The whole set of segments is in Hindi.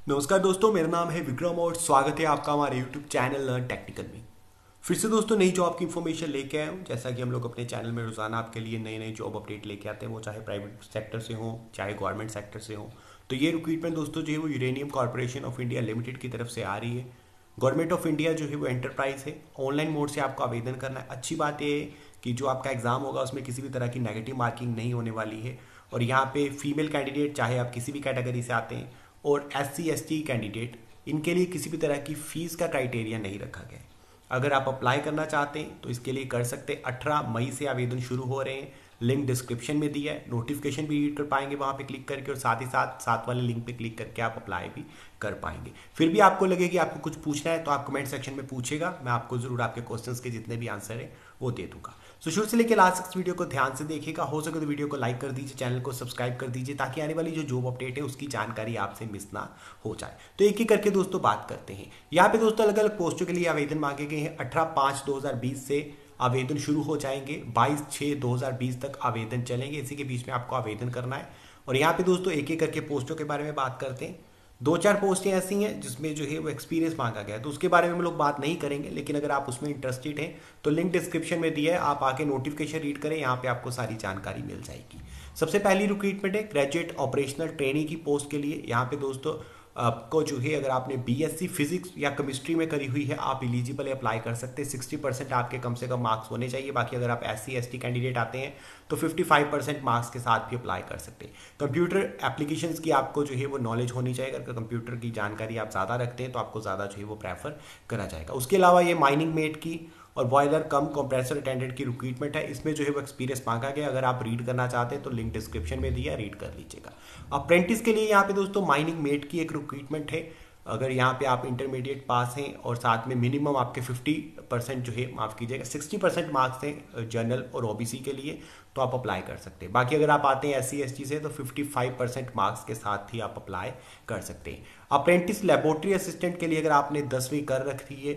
नमस्कार दोस्तों, मेरा नाम है विक्रम और स्वागत है आपका हमारे यूट्यूब चैनल लर्न टेक्निकल में। फिर से दोस्तों नई जॉब की इन्फॉर्मेशन लेके आया हूँ। जैसा कि हम लोग अपने चैनल में रोजाना आपके लिए नए नए जॉब अपडेट लेके आते हैं, वो चाहे प्राइवेट सेक्टर से हो चाहे गवर्नमेंट सेक्टर से हो। तो ये रिक्रूटमेंट दोस्तों जो है वो uranium corporation of India limited की तरफ से आ रही है। गवर्नमेंट ऑफ इंडिया जो है वो एंटरप्राइज है। ऑनलाइन मोड से आपको आवेदन करना है। अच्छी बात ये है कि जो आपका एग्जाम होगा उसमें किसी भी तरह की नेगेटिव मार्किंग नहीं होने वाली है। और यहाँ पे फीमेल कैंडिडेट चाहे आप किसी भी कैटेगरी से आते हैं और SC ST कैंडिडेट, इनके लिए किसी भी तरह की फीस का क्राइटेरिया नहीं रखा गया है। अगर आप अप्लाई करना चाहते हैं तो इसके लिए कर सकते हैं। 18 मई से आवेदन शुरू हो रहे हैं। लिंक डिस्क्रिप्शन में दिया है। नोटिफिकेशन भी रीड कर पाएंगे वहाँ पे क्लिक करके, और साथ ही साथ वाले लिंक पे क्लिक करके आप अप्लाई भी कर पाएंगे। फिर भी आपको लगे कि आपको कुछ पूछना है तो आप कमेंट सेक्शन में पूछेगा, मैं आपको जरूर आपके क्वेश्चंस के जितने भी आंसर है वो दे दूंगा। तो शुरू से लेकर लास्ट तक वीडियो को ध्यान से देखिएगा। हो सके तो वीडियो को लाइक कर दीजिए, चैनल को सब्सक्राइब कर दीजिए, ताकि आने वाली जो जॉब अपडेट है उसकी जानकारी आपसे मिस ना हो जाए। तो एक एक करके दोस्तों बात करते हैं। यहाँ पे दोस्तों अलग अलग पोस्टों के लिए आवेदन मांगे गए हैं। 18/5/2020 से आवेदन शुरू हो जाएंगे। 22/6/2020 तक आवेदन चलेंगे। इसी के बीच में आपको आवेदन करना है। और यहाँ पे दोस्तों एक एक करके पोस्टों के बारे में बात करते हैं। 2-4 पोस्टें ऐसी हैं जिसमें जो है वो एक्सपीरियंस मांगा गया है, तो उसके बारे में हम लोग बात नहीं करेंगे। लेकिन अगर आप उसमें इंटरेस्टेड हैं तो लिंक डिस्क्रिप्शन में दिया है, आप आके नोटिफिकेशन रीड करें, यहाँ पे आपको सारी जानकारी मिल जाएगी। सबसे पहली रिक्रूटमेंट है ग्रेजुएट ऑपरेशनल ट्रेनी की पोस्ट के लिए। यहाँ पे दोस्तों आपको जो है अगर आपने BSc फिजिक्स या केमिस्ट्री में करी हुई है आप एलिजिबल अप्लाई कर सकते हैं। 60% आपके कम से कम मार्क्स होने चाहिए। बाकी अगर आप SC ST कैंडिडेट आते हैं तो 55% मार्क्स के साथ भी अप्लाई कर सकते हैं। कंप्यूटर एप्लीकेशंस की आपको जो है वो नॉलेज होनी चाहिए। अगर कंप्यूटर की जानकारी आप ज़्यादा रखते हैं तो आपको ज़्यादा जो है वो प्रेफर करा जाएगा। उसके अलावा ये माइनिंग मेट की और बॉयलर कम कंप्रेसर अटेंडेंट की रिक्रूटमेंट है। इसमें जो है वो एक्सपीरियंस मांगा गया। अगर आप रीड करना चाहते हैं तो लिंक डिस्क्रिप्शन में दिया, रीड कर लीजिएगा। अप्रेंटिस के लिए यहाँ पे दोस्तों माइनिंग मेट की एक रिक्रूटमेंट है। अगर यहाँ पे आप इंटरमीडिएट पास हैं और साथ में मिनिमम आपके 50% जो है माफ़ कीजिएगा 60% मार्क्स हैं जनरल और OBC के लिए, तो आप अप्लाई कर सकते हैं। बाकी अगर आप आते हैं SC ST से तो 55% मार्क्स के साथ ही आप अप्लाई कर सकते हैं। अप्रेंटिस लेबोरेटरी असिस्टेंट के लिए अगर आपने 10वीं कर रखी है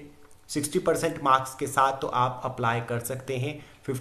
60% मार्क्स के साथ तो आप अप्लाई कर सकते हैं।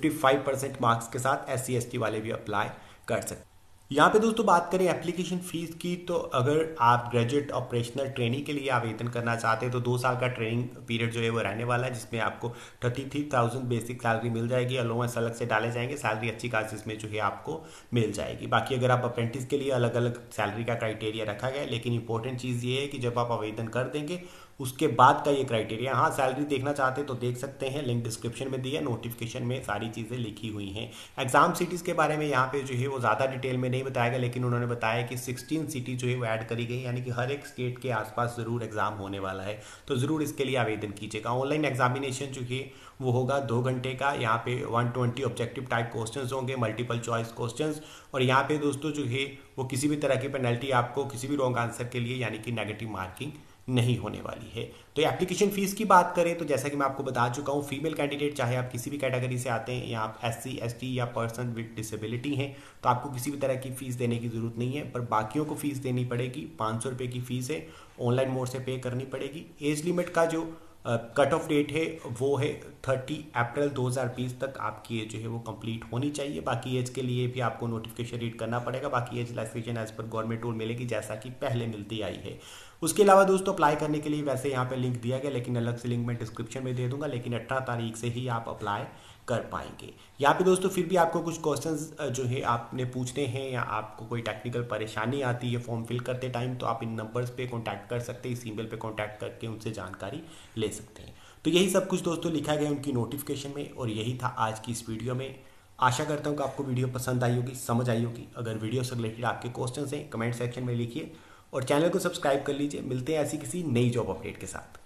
55% मार्क्स के साथ SC ST वाले भी अप्लाई कर सकते हैं। यहाँ पे दोस्तों बात करें एप्लीकेशन फीस की, तो अगर आप ग्रेजुएट ऑपरेशनल ट्रेनिंग के लिए आवेदन करना चाहते हैं तो 2 साल का ट्रेनिंग पीरियड जो है वो रहने वाला है, जिसमें आपको 33,000 बेसिक सैलरी मिल जाएगी। अलाउंस अलग से डाले जाएंगे, सैलरी अच्छी खासी इसमें जो है आपको मिल जाएगी। बाकी अगर आप अप्रेंटिस के लिए अलग अलग सैलरी का क्राइटेरिया रखा गया है, लेकिन इंपॉर्टेंट चीज़ ये है कि जब आप आवेदन कर देंगे उसके बाद का ये क्राइटेरिया, हाँ सैलरी देखना चाहते तो देख सकते हैं, लिंक डिस्क्रिप्शन में दिया, नोटिफिकेशन में सारी चीज़ें लिखी हुई हैं। एग्जाम सिटीज़ के बारे में यहाँ पे जो है वो ज़्यादा डिटेल में नहीं बताया गया, लेकिन उन्होंने बताया कि 16 सिटी जो है वो ऐड करी गई, यानी कि हर एक स्टेट के आसपास ज़रूर एग्जाम होने वाला है, तो ज़रूर इसके लिए आवेदन कीजिएगा। ऑनलाइन एग्जामिनेशन जो है वो होगा 2 घंटे का। यहाँ पे 120 ऑब्जेक्टिव टाइप क्वेश्चंस होंगे, मल्टीपल चॉइस क्वेश्चंस। और यहाँ पे दोस्तों जो है वो किसी भी तरह की पेनल्टी आपको किसी भी रॉन्ग आंसर के लिए यानी कि नेगेटिव मार्किंग नहीं होने वाली है। तो एप्लीकेशन फीस की बात करें तो जैसा कि मैं आपको बता चुका हूँ, फीमेल कैंडिडेट चाहे आप किसी भी कैटेगरी से आते हैं या आप SC ST या पर्सन विद डिसेबिलिटी हैं तो आपको किसी भी तरह की फीस देने की जरूरत नहीं है। पर बाकियों को फीस देनी पड़ेगी। 500 रुपये की फीस है, ऑनलाइन मोड से पे करनी पड़ेगी। एज लिमिट का जो कट ऑफ डेट है वो है 30 अप्रैल 2020 तक आपकी एज जो है वो कंप्लीट होनी चाहिए। बाकी एज के लिए भी आपको नोटिफिकेशन रीड करना पड़ेगा। बाकी एज रिलैक्सेशन एज पर गवर्नमेंट रूल मिलेगी, जैसा कि पहले मिलती आई है। उसके अलावा दोस्तों अप्लाई करने के लिए वैसे यहाँ पे लिंक दिया गया, लेकिन अलग से लिंक मैं डिस्क्रिप्शन में दे दूंगा, लेकिन 18 तारीख से ही आप अप्लाई कर पाएंगे। यहाँ पे दोस्तों फिर भी आपको कुछ क्वेश्चंस जो है आपने पूछने हैं या आपको कोई टेक्निकल परेशानी आती है फॉर्म फिल करते टाइम, तो आप इन नंबर्स पे कांटेक्ट कर सकते हैं, इस ईमेल पे कांटेक्ट करके उनसे जानकारी ले सकते हैं। तो यही सब कुछ दोस्तों लिखा गया उनकी नोटिफिकेशन में, और यही था आज की इस वीडियो में। आशा करता हूँ कि आपको वीडियो पसंद आई होगी, समझ आई होगी। अगर वीडियो से रिलेटेड आपके क्वेश्चन हैं कमेंट सेक्शन में लिखिए और चैनल को सब्सक्राइब कर लीजिए। मिलते हैं ऐसी किसी नई जॉब अपडेट के साथ।